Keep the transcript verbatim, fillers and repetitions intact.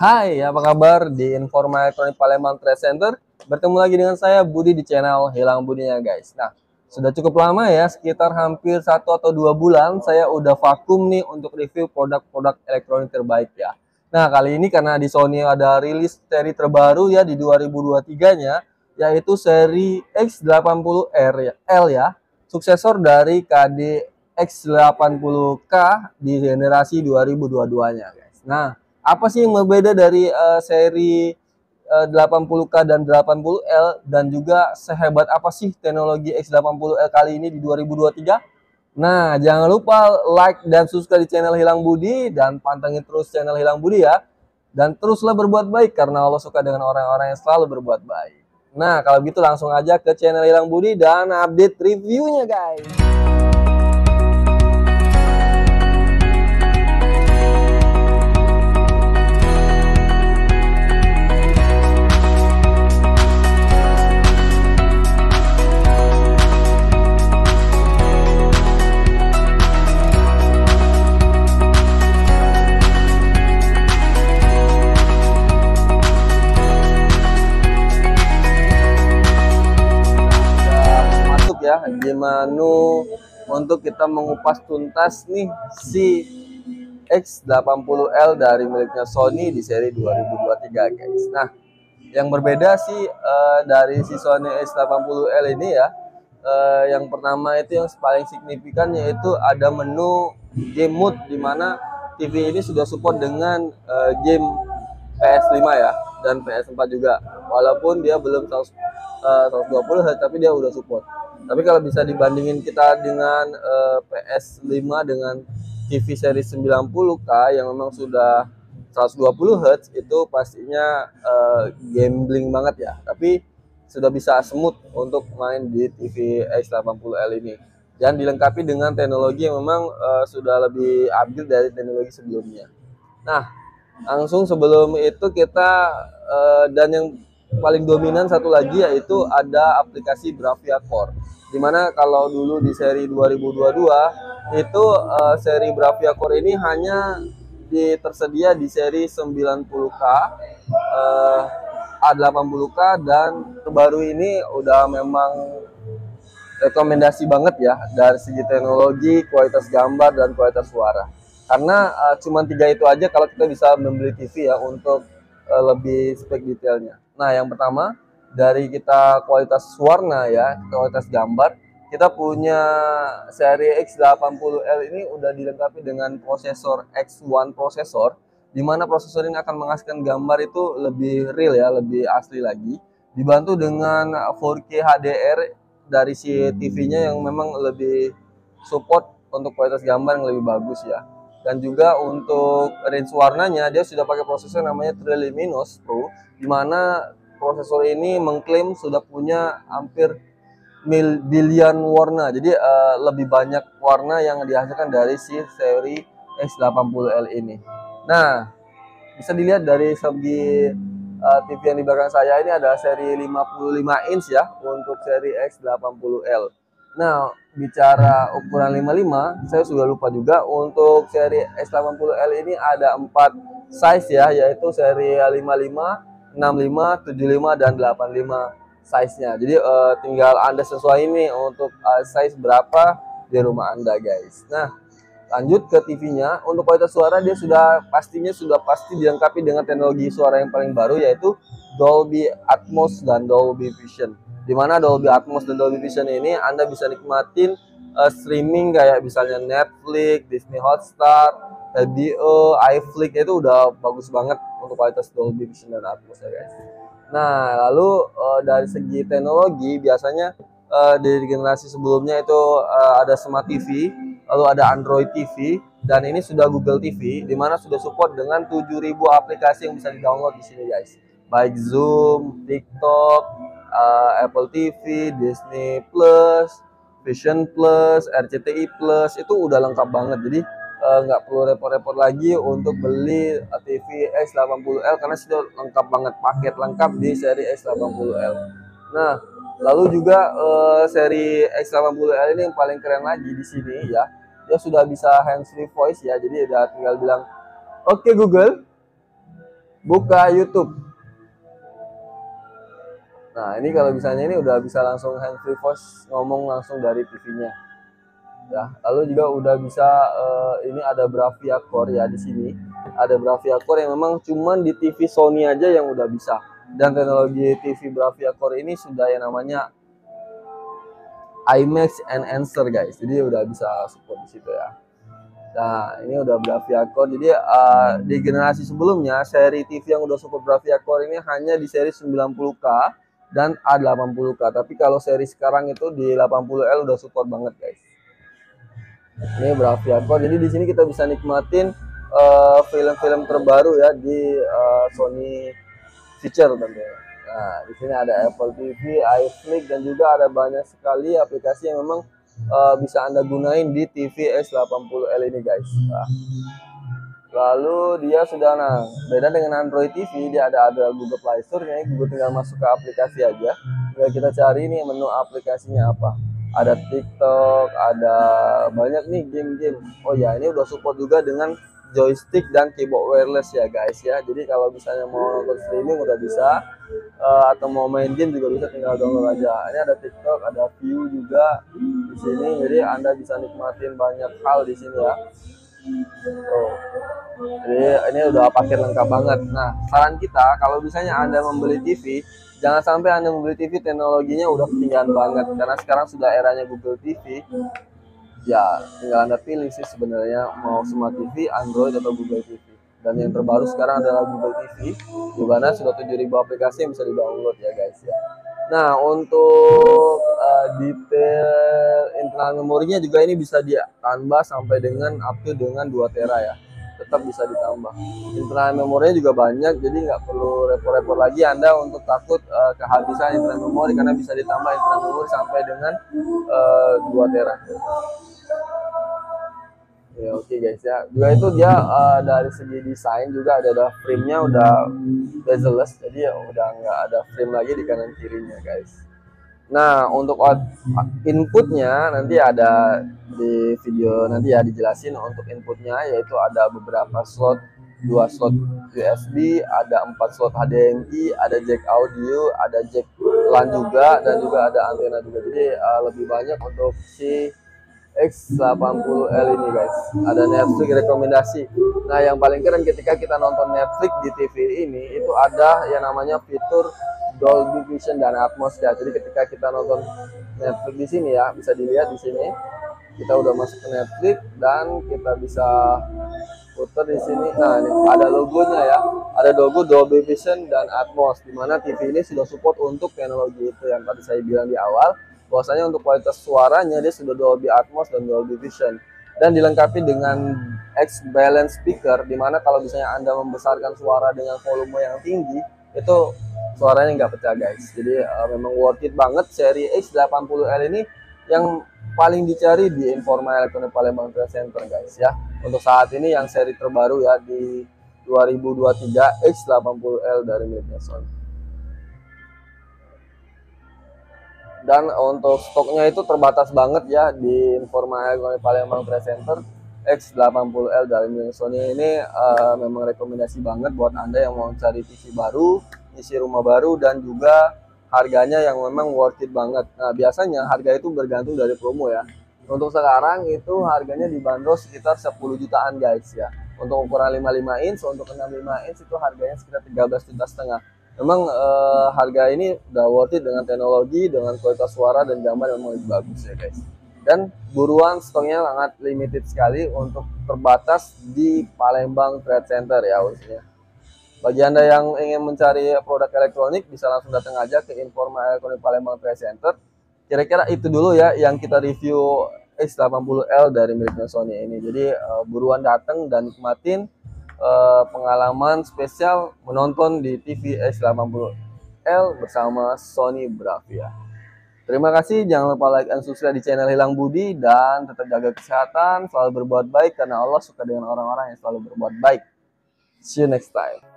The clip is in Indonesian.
Hai, apa kabar di Informa Elektronik Palembang Trade Center? Bertemu lagi dengan saya Budi di channel Hilang Budinya guys. Nah, sudah cukup lama ya, sekitar hampir satu atau dua bulan saya udah vakum nih untuk review produk-produk elektronik terbaik ya. Nah, kali ini karena di Sony ada rilis seri terbaru ya di dua ribu dua puluh tiga-nya, yaitu seri X delapan puluh R ya, L ya, suksesor dari K D X delapan puluh K di generasi dua ribu dua puluh dua-nya guys. Nah, apa sih yang berbeda dari uh, seri uh, delapan puluh K dan delapan puluh L, dan juga sehebat apa sih teknologi X delapan puluh L kali ini di dua ribu dua puluh tiga? Nah, jangan lupa like dan subscribe di channel Hilang Budi dan pantengin terus channel Hilang Budi ya. Dan teruslah berbuat baik karena Allah suka dengan orang-orang yang selalu berbuat baik. Nah, kalau gitu langsung aja ke channel Hilang Budi dan update reviewnya guys. Ya, di menu untuk kita mengupas tuntas nih si X delapan puluh L dari miliknya Sony di seri dua ribu dua puluh tiga guys. Nah, yang berbeda sih uh, dari si Sony X delapan puluh L ini ya, uh, yang pertama itu yang paling signifikan yaitu ada menu game mode, dimana T V ini sudah support dengan uh, game P S lima ya dan P S empat juga, walaupun dia belum seratus dua puluh hertz tapi dia udah support. Tapi kalau bisa dibandingin kita dengan uh, P S lima dengan T V seri sembilan puluh K yang memang sudah seratus dua puluh hertz, itu pastinya uh, gambling banget ya. Tapi sudah bisa smooth untuk main di T V X delapan puluh L ini. Dan dilengkapi dengan teknologi yang memang uh, sudah lebih upgrade dari teknologi sebelumnya. Nah, langsung sebelum itu kita uh, dan yang paling dominan satu lagi yaitu ada aplikasi Bravia Core. Dimana kalau dulu di seri dua ribu dua puluh dua itu uh, seri Bravia Core ini hanya di, tersedia di seri sembilan puluh K, uh, A delapan puluh K, dan terbaru ini udah memang rekomendasi banget ya dari segi teknologi, kualitas gambar, dan kualitas suara. Karena uh, cuma tiga itu aja kalau kita bisa membeli T V ya untuk uh, lebih spek detailnya. Nah, yang pertama dari kita kualitas warna ya, kualitas gambar, kita punya seri X delapan puluh L ini udah dilengkapi dengan prosesor X satu prosesor, di mana prosesor ini akan menghasilkan gambar itu lebih real ya, lebih asli lagi, dibantu dengan empat K H D R dari si T V-nya yang memang lebih support untuk kualitas gambar yang lebih bagus ya. Dan juga untuk range warnanya dia sudah pakai prosesor namanya Triluminos Pro, di mana prosesor ini mengklaim sudah punya hampir mil bilion warna. Jadi uh, lebih banyak warna yang dihasilkan dari si seri X delapan puluh L ini. Nah, bisa dilihat dari segi uh, T V yang di belakang saya ini ada seri lima puluh lima inch ya untuk seri X delapan puluh L. Nah, bicara ukuran lima puluh lima, saya sudah lupa juga untuk seri X delapan puluh L ini ada empat size ya, yaitu seri lima puluh lima, enam puluh lima, tujuh puluh lima, dan delapan puluh lima size-nya. Jadi uh, tinggal Anda sesuai ini untuk uh, size berapa di rumah Anda guys. Nah, lanjut ke T V-nya. Untuk kualitas suara dia sudah pastinya sudah pasti dilengkapi dengan teknologi suara yang paling baru, yaitu Dolby Atmos dan Dolby Vision. Dimana Dolby Atmos dan Dolby Vision ini Anda bisa nikmatin uh, streaming kayak misalnya Netflix, Disney Hotstar, H B O, iFlix, itu udah bagus banget untuk kualitas Dolby Vision dan Atmos ya guys. Nah, lalu uh, dari segi teknologi biasanya uh, dari generasi sebelumnya itu uh, ada Smart T V, lalu ada Android T V, dan ini sudah Google T V, dimana sudah support dengan tujuh ribu aplikasi yang bisa di-download di sini guys. Baik Zoom, TikTok, uh, Apple T V, Disney Plus, Vision Plus, R C T I Plus, itu udah lengkap banget. Jadi nggak uh, perlu repot-repot lagi untuk beli T V X delapan puluh L karena sudah lengkap banget, paket lengkap di seri X delapan puluh L. Nah, lalu juga uh, seri X delapan puluh L ini yang paling keren lagi di sini ya, dia sudah bisa hands free voice ya. Jadi udah tinggal bilang oke okay, Google, buka YouTube. Nah, ini kalau misalnya ini udah bisa langsung hands free voice, ngomong langsung dari T V-nya. Ya, lalu juga udah bisa uh, ini ada Bravia Core ya di sini. Ada Bravia Core yang memang cuman di T V Sony aja yang udah bisa. Dan teknologi T V Bravia Core ini sudah yang namanya IMAX Enhancer guys. Jadi udah bisa support di situ ya. Nah, ini udah Bravia Core. Jadi uh, di generasi sebelumnya seri T V yang udah support Bravia Core ini hanya di seri sembilan puluh K dan A delapan puluh K. Tapi kalau seri sekarang itu di delapan puluh L udah support banget guys. Ini Bravia Core. Jadi di sini kita bisa nikmatin film-film uh, terbaru ya di uh, Sony Feature tentunya. Nah, di sini ada Apple T V, iFlix, dan juga ada banyak sekali aplikasi yang memang uh, bisa Anda gunain di T V X delapan puluh L ini guys. Nah, lalu dia sudah, nah beda dengan Android T V, dia ada ada Google Play Store, ya Google tinggal masuk ke aplikasi aja. Tinggal kita cari nih menu aplikasinya apa. Ada TikTok, ada banyak nih game-game. Oh ya, ini udah support juga dengan joystick dan keyboard wireless ya guys ya. Jadi kalau misalnya mau nonton streaming udah bisa, uh, atau mau main game juga bisa, tinggal download aja. Ini ada TikTok, ada View juga di sini. Jadi Anda bisa nikmatin banyak hal di sini ya. Oh. Jadi ini udah paket lengkap banget. Nah, saran kita kalau misalnya Anda membeli T V, jangan sampai Anda membeli T V teknologinya udah ketinggalan banget, karena sekarang sudah eranya Google T V. Ya, tinggal Anda pilih sih sebenarnya mau Smart T V, Android atau Google T V. Dan yang terbaru sekarang adalah Google T V, di mana sudah tujuh ribu aplikasi yang bisa di-download ya guys ya. Nah, untuk uh, detail internal memorinya juga ini bisa ditambah sampai dengan up to dengan dua tera ya. Tetap bisa ditambah. Internal memorinya juga banyak, jadi nggak perlu repot-repot lagi Anda untuk takut uh, kehabisan internal memori, karena bisa ditambah internal memori sampai dengan uh, dua tera. Ya oke okay guys ya. Juga itu dia uh, dari segi desain juga ada ada frame-nya udah bezel-less, jadi ya udah nggak ada frame lagi di kanan kirinya guys. Nah, untuk inputnya nanti ada di video nanti ya dijelasin. Untuk inputnya yaitu ada beberapa slot, dua slot U S B, ada empat slot H D M I, ada jack audio, ada jack LAN juga, dan juga ada antena juga. Jadi uh, lebih banyak untuk si X delapan puluh L ini guys. Ada Netflix rekomendasi. Nah, yang paling keren ketika kita nonton Netflix di T V ini itu ada yang namanya fitur Dolby Vision dan Atmos ya. Jadi ketika kita nonton Netflix di sini ya, bisa dilihat di sini. Kita udah masuk ke Netflix dan kita bisa putar di sini. Nah, ini ada logonya ya. Ada logo Dolby Vision dan Atmos, di mana T V ini sudah support untuk teknologi itu yang tadi saya bilang di awal. Bahwasanya untuk kualitas suaranya dia sudah Dolby Atmos dan Dolby Vision, dan dilengkapi dengan X balance speaker, dimana kalau misalnya Anda membesarkan suara dengan volume yang tinggi itu suaranya nggak pecah guys. Jadi uh, memang worth it banget seri X delapan puluh L ini, yang paling dicari di Informa Elektronik Palembang Trade Center guys ya. Untuk saat ini yang seri terbaru ya di dua ribu dua puluh tiga X delapan puluh L dari miliknya Sony. Dan untuk stoknya itu terbatas banget ya di Informa Elektronik Palembang Trade Center. X delapan puluh L dari milik Sony ini uh, memang rekomendasi banget buat Anda yang mau cari T V baru, isi rumah baru, dan juga harganya yang memang worth it banget. Nah, biasanya harga itu bergantung dari promo ya. Untuk sekarang itu harganya dibanderol sekitar sepuluh jutaan guys ya. Untuk ukuran lima puluh lima inch, untuk enam puluh lima inch itu harganya sekitar tiga belas juta setengah. Memang eh, harga ini udah worth it dengan teknologi, dengan kualitas suara dan gambar yang memang lebih bagus ya guys. Dan buruan, stoknya sangat limited sekali, untuk terbatas di Palembang Trade Center ya khususnya. Bagi Anda yang ingin mencari produk elektronik bisa langsung datang aja ke Informa Elektronik Palembang Trade Center. Kira-kira itu dulu ya yang kita review X delapan puluh L dari miliknya Sony ini. Jadi uh, buruan datang dan nikmatin uh, pengalaman spesial menonton di T V X delapan puluh L bersama Sony Bravia. Terima kasih, jangan lupa like dan subscribe di channel Hilang Budi, dan tetap jaga kesehatan, selalu berbuat baik karena Allah suka dengan orang-orang yang selalu berbuat baik. See you next time.